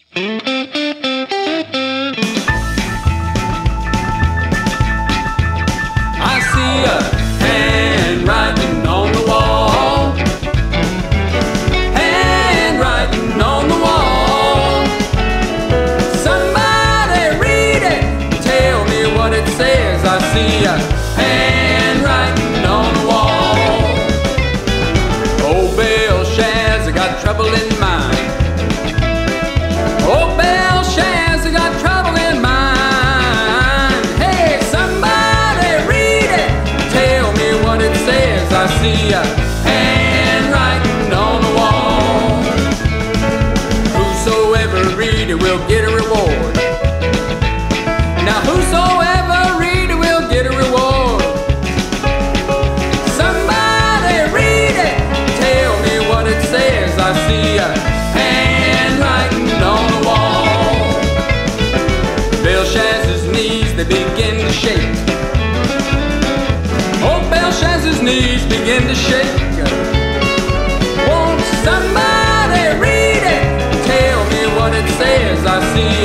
I see a handwriting on the wall, handwriting on the wall. Somebody read it, tell me what it says. I see a handwriting on the wall. Old Belshazzar got trouble in mind. Old Belshazzar got trouble in mind. Hey, somebody read it, tell me what it says. I see a handwriting on the wall. Whosoever read it will get a reward. Now whosoever read it will get a reward. Somebody read it, tell me what it says. I see a handwriting on the wall. Belshazzar's knees, they begin to shake. Oh, Belshazzar's knees begin to shake. Won't somebody read it, tell me what it says. I see